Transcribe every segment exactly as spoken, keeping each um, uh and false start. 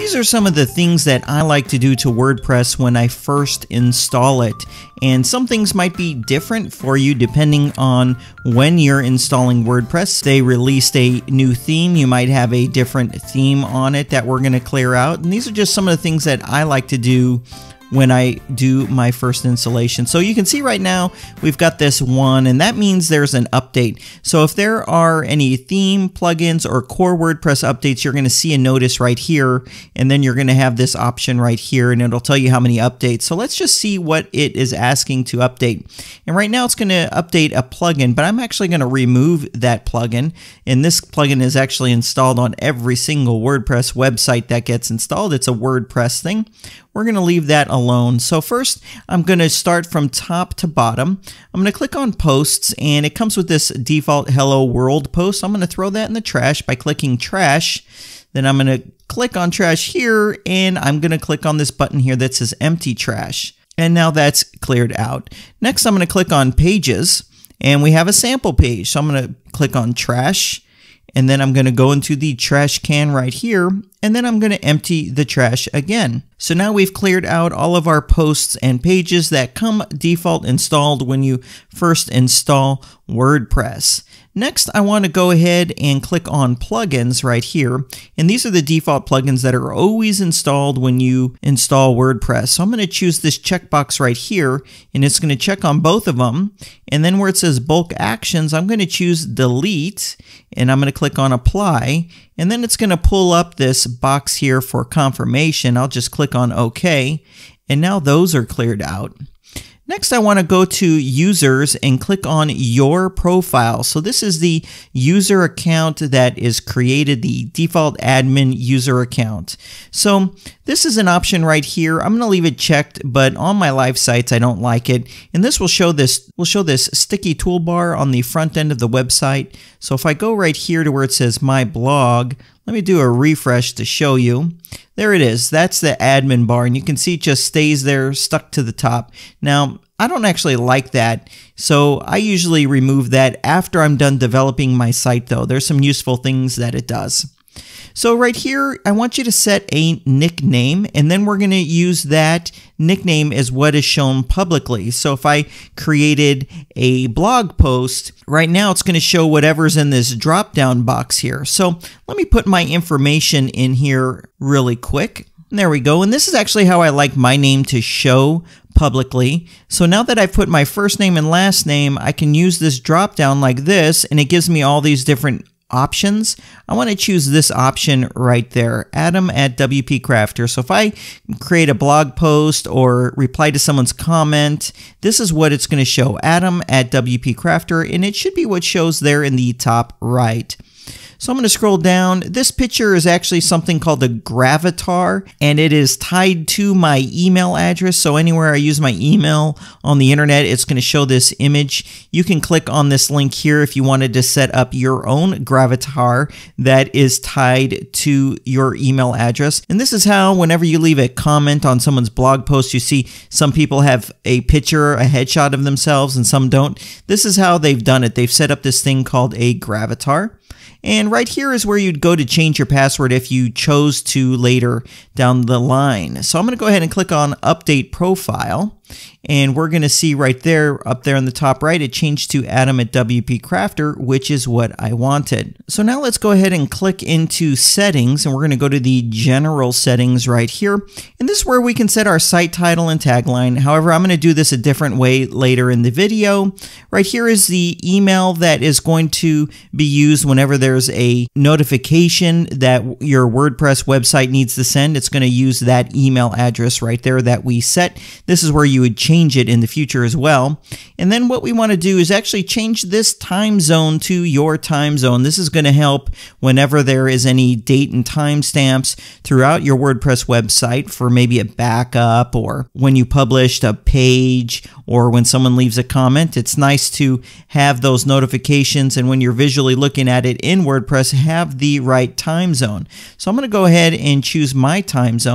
These are some of the things that I like to do to WordPress when I first install it. And some things might be different for you depending on when you're installing WordPress. They released a new theme. You might have a different theme on it that we're going to clear out. And these are just some of the things that I like to do when I do my first installation. So you can see right now we've got this one, and that means there's an update. So if there are any theme plugins or core WordPress updates, you're going to see a notice right here, and then you're going to have this option right here, and it'll tell you how many updates. So let's just see what it is asking to update. And right now it's going to update a plugin, but I'm actually going to remove that plugin. And this plugin is actually installed on every single WordPress website that gets installed. It's a WordPress thing. We're going to leave that alone. So first, I'm going to start from top to bottom. I'm going to click on posts, and it comes with this default hello world post. I'm going to throw that in the trash by clicking trash. Then I'm going to click on trash here, and I'm going to click on this button here that says empty trash. And now that's cleared out. Next, I'm going to click on pages, and we have a sample page. So I'm going to click on trash, and then I'm going to go into the trash can right here, and then I'm going to empty the trash again. So now we've cleared out all of our posts and pages that come default installed when you first install WordPress. Next, I want to go ahead and click on plugins right here. And these are the default plugins that are always installed when you install WordPress. So I'm going to choose this checkbox right here, and it's going to check on both of them. And then where it says bulk actions, I'm going to choose delete, and I'm going to click on apply. And then it's going to pull up this box here for confirmation. I'll just click on OK. And now those are cleared out. Next, I want to go to users and click on your profile. So this is the user account that is created, the default admin user account. So this is an option right here. I'm going to leave it checked, but on my live sites, I don't like it. And this will show this, will show this sticky toolbar on the front end of the website. So if I go right here to where it says my blog, let me do a refresh to show you. There it is. That's the admin bar, and you can see it just stays there stuck to the top. Now, I don't actually like that, so I usually remove that after I'm done developing my site, though. There's some useful things that it does. So right here, I want you to set a nickname, and then we're going to use that nickname as what is shown publicly. So if I created a blog post, right now it's going to show whatever's in this drop-down box here. So let me put my information in here really quick. And there we go. And this is actually how I like my name to show publicly. So now that I've put my first name and last name, I can use this drop-down like this, and it gives me all these different options. I want to choose this option right there, Adam at W P Crafter. So if I create a blog post or reply to someone's comment, this is what it's going to show, Adam at W P Crafter, and it should be what shows there in the top right. So I'm going to scroll down. This picture is actually something called a Gravatar, and it is tied to my email address. So anywhere I use my email on the internet, it's going to show this image. You can click on this link here if you wanted to set up your own Gravatar that is tied to your email address. And this is how, whenever you leave a comment on someone's blog post, you see some people have a picture, a headshot of themselves, and some don't. This is how they've done it. They've set up this thing called a Gravatar. And right here is where you'd go to change your password if you chose to later down the line. So I'm going to go ahead and click on Update Profile. And we're going to see right there, up there in the top right, it changed to Adam at W P Crafter, which is what I wanted. So now let's go ahead and click into Settings, and we're going to go to the General Settings right here. And this is where we can set our site title and tagline. However, I'm going to do this a different way later in the video. Right here is the email that is going to be used whenever there's a notification that your WordPress website needs to send. It's going to use that email address right there that we set. This is where you would change it in the future as well. And then what we want to do is actually change this time zone to your time zone. This is going to help whenever there is any date and time stamps throughout your WordPress website for maybe a backup, or when you published a page, or when someone leaves a comment. It's nice to have those notifications, and when you're visually looking at it in WordPress, have the right time zone. So I'm going to go ahead and choose my time zone.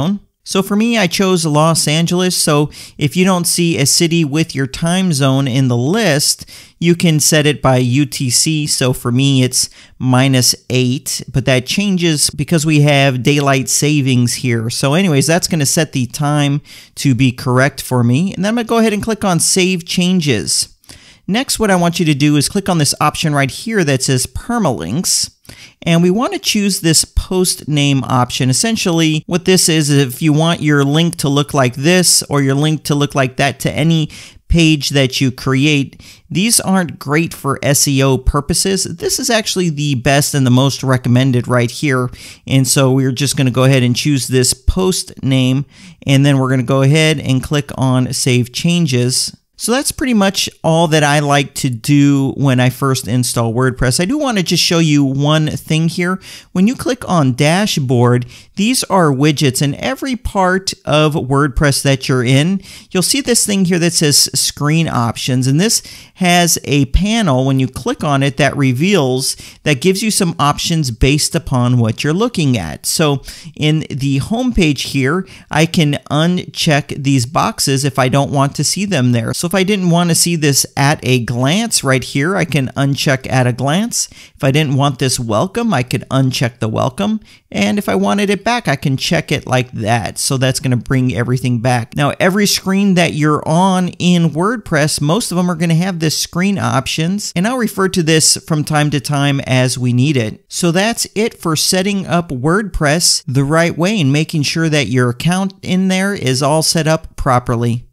So for me, I chose Los Angeles. So if you don't see a city with your time zone in the list, you can set it by U T C. So for me, it's minus eight, but that changes because we have daylight savings here. So anyways, that's going to set the time to be correct for me. And then I'm going to go ahead and click on Save Changes. Next, what I want you to do is click on this option right here that says Permalinks. And we want to choose this post name option. Essentially, what this is, if you want your link to look like this or your link to look like that to any page that you create, these aren't great for S E O purposes. This is actually the best and the most recommended right here. And so we're just going to go ahead and choose this post name, and then we're going to go ahead and click on Save Changes. So that's pretty much all that I like to do when I first install WordPress. I do want to just show you one thing here. When you click on Dashboard, these are widgets, and every part of WordPress that you're in, you'll see this thing here that says Screen Options, and this has a panel when you click on it that reveals, that gives you some options based upon what you're looking at. So in the home page here, I can uncheck these boxes if I don't want to see them there. So if I didn't want to see this at a glance right here, I can uncheck at a glance. If I didn't want this welcome, I could uncheck the welcome. And if I wanted it back, I can check it like that. So that's going to bring everything back. Now, every screen that you're on in WordPress, most of them are going to have this screen options, and I'll refer to this from time to time as we need it. So that's it for setting up WordPress the right way and making sure that your account in there is all set up properly.